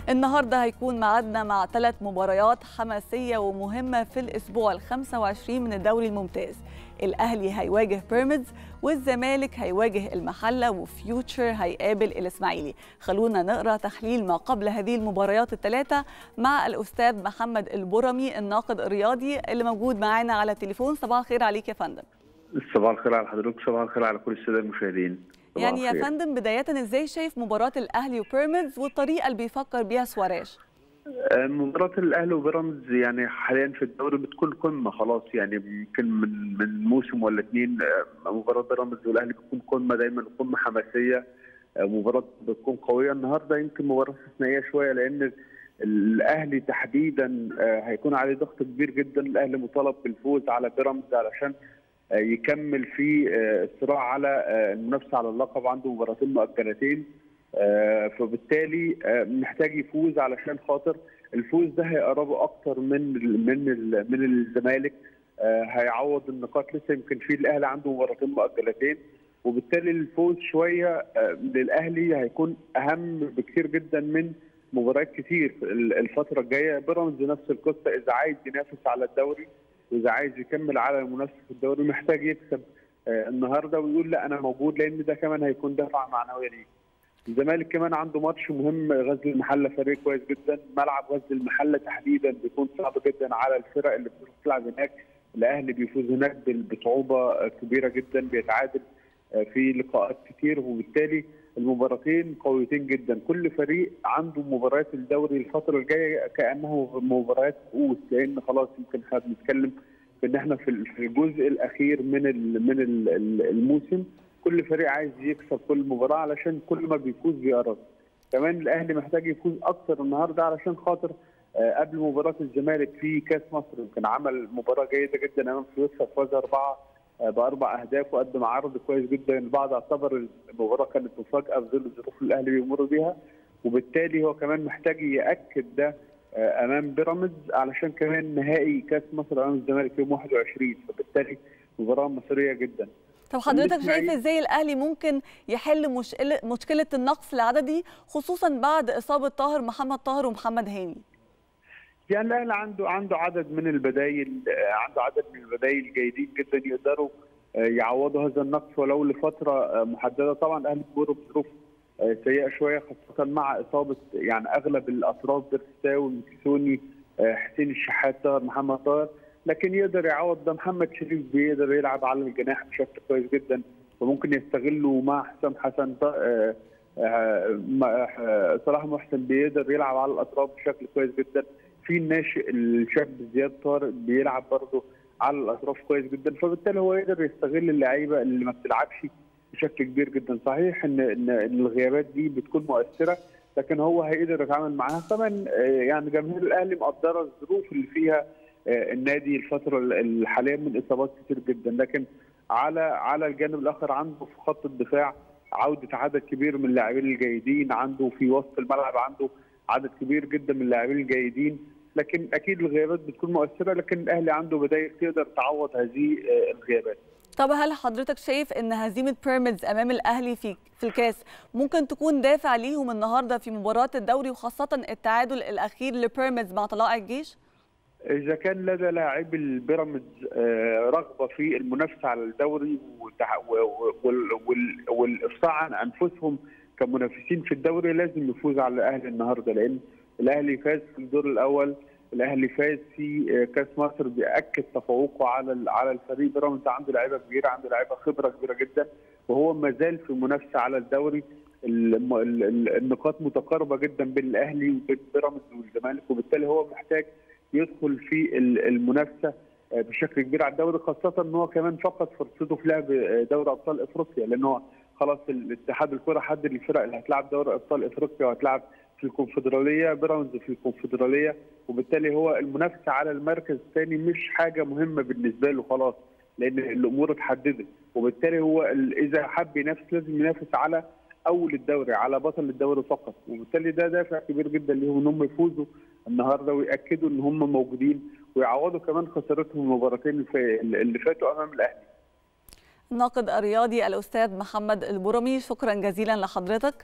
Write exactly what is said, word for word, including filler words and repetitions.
النهارده هيكون ميعادنا مع ثلاث مباريات حماسيه ومهمه في الاسبوع ال خمسة وعشرين من الدوري الممتاز. الاهلي هيواجه بيراميدز، والزمالك هيواجه المحله، وفيوتشر هيقابل الاسماعيلي. خلونا نقرا تحليل ما قبل هذه المباريات الثلاثه مع الاستاذ محمد البرمي الناقد الرياضي اللي موجود معانا على التليفون. صباح الخير عليك يا فندم. صباح الخير على حضرتك، صباح الخير على كل الساده المشاهدين. يعني يا فندم بداية ازاي شايف مباراة الاهلي وبيراميدز والطريقة اللي بيفكر بيها سواريش؟ مباراة الاهلي وبيراميدز يعني حاليا في الدوري بتكون قمة خلاص، يعني يمكن من من موسم ولا اثنين مباراة بيراميدز والاهلي بتكون قمة دايما، قمة حماسية، مباراة بتكون قوية. النهارده يمكن مباراة استثنائية شوية لان الاهلي تحديدا هيكون عليه ضغط كبير جدا. الاهلي مطالب بالفوز على بيراميدز علشان يكمل في الصراع على المنافسه على اللقب، عنده مباراتين مؤجلتين، فبالتالي محتاج يفوز علشان خاطر الفوز ده هيقربه اكتر من من من الزمالك، هيعوض النقاط. لسه يمكن في الاهلي عنده مباراتين مؤجلتين، وبالتالي الفوز شويه للاهلي هيكون اهم بكثير جدا من مباريات كتير الفتره الجايه. بيراميدز نفس القصه، اذا عايز ينافس على الدوري واذا عايز يكمل على المنافسه في الدوري محتاج يكسب آه النهارده ويقول لا انا موجود، لان ده كمان هيكون دفعه معنويه ليه. الزمالك كمان عنده ماتش مهم، غزل المحله فريق كويس جدا، ملعب غزل المحله تحديدا بيكون صعب جدا على الفرق اللي بتروح تلعب هناك. الاهلي بيفوز هناك بصعوبه كبيره جدا، بيتعادل آه في لقاءات كتير، وبالتالي المباراتين قويتين جدا. كل فريق عنده مباريات الدوري الفتره الجايه كانه مباريات كؤوس، لان خلاص يمكن احنا بنتكلم في ان احنا في الجزء الاخير من من الموسم. كل فريق عايز يكسب كل مباراه علشان كل ما بيفوز بيقرب. كمان الاهلي محتاج يفوز اكثر النهارده علشان خاطر قبل مباراه الزمالك في كاس مصر يمكن عمل مباراه جيده جدا امام سويسرا، فاز اربعه باربع اهداف وقدم عرض كويس جدا. البعض اعتبر المباراه كانت مفاجاه في ظل الظروف اللي الاهلي بيمر بيها، وبالتالي هو كمان محتاج ياكد ده امام بيراميدز علشان كمان نهائي كاس مصر امام الزمالك يوم واحد وعشرين، فبالتالي مباراه مصريه جدا. طب حضرتك شايف ازاي الاهلي ممكن يحل مشكله مشكله النقص العددي خصوصا بعد اصابه طاهر محمد طاهر ومحمد هاني؟ يعني الاهلي عنده عنده عدد من البدايل، عنده عدد من البدايل جيدين جدا يقدروا يعوضوا هذا النقص ولو لفتره محدده. طبعا الاهلي بيمر بظروف سيئه شويه خاصه مع اصابه يعني اغلب الاطراف، بيرستاوي، مكيسوني، حسين الشحات، طاهر محمد طاهر، لكن يقدر يعوض ده. محمد شريف بيقدر يلعب على الجناح بشكل كويس جدا، وممكن يستغله مع حسام حسن. صلاح محسن بيقدر يلعب على الاطراف بشكل كويس جدا. في الناشئ الشاب زياد طارق بيلعب برضه على الاطراف كويس جدا، فبالتالي هو يقدر يستغل اللعيبه اللي ما بتلعبش بشكل كبير جدا. صحيح ان ان الغيابات دي بتكون مؤثره، لكن هو هيقدر يتعامل معاها. كمان يعني جماهير الاهلي مقدره الظروف اللي فيها النادي الفتره الحاليه من اصابات كتير جدا، لكن على على الجانب الاخر عنده في خط الدفاع عوده عدد كبير من اللاعبين الجيدين، عنده في وسط الملعب عنده عدد كبير جدا من اللاعبين الجيدين، لكن اكيد الغيابات بتكون مؤثره، لكن الاهلي عنده بدايل تقدر تعوض هذه الغيابات. طب هل حضرتك شايف ان هزيمه بيراميدز امام الاهلي في في الكاس ممكن تكون دافع ليهم النهارده في مباراه الدوري، وخاصه التعادل الاخير لبيراميدز مع طلائع الجيش؟ اذا كان لدى لاعبي البيراميدز رغبه في المنافسه على الدوري والافصاح عن انفسهم كمنافسين في الدوري، لازم يفوز على الاهلي النهارده، لان الاهلي فاز في الدور الاول، الاهلي فاز في كاس مصر، بياكد تفوقه على على الفريق. بيراميدز عنده لعيبه كبيره، عنده لعيبه خبره كبيره جدا، وهو ما زال في منافسه على الدوري. النقاط متقاربه جدا بين الاهلي وبين بيراميدز والزمالك، وبالتالي هو محتاج يدخل في المنافسه بشكل كبير على الدوري، خاصه ان هو كمان فقد فرصته في لعب دوري ابطال افريقيا، لان هو خلاص الاتحاد الكره حدد الفرق اللي هتلعب دوري ابطال افريقيا وهتلعب في الكونفدراليه. بيراميدز في الكونفدراليه، وبالتالي هو المنافسه على المركز الثاني مش حاجه مهمه بالنسبه له خلاص، لان الامور اتحددت، وبالتالي هو اذا حب ينافس لازم ينافس على اول الدوري، على بطل الدوري فقط، وبالتالي ده دافع كبير جدا ليهم ان هم يفوزوا النهارده وياكدوا ان هم موجودين ويعوضوا كمان خسارتهم المباراتين اللي فاتوا امام الاهلي. الناقد الرياضي الاستاذ محمد البرمي، شكرا جزيلا لحضرتك.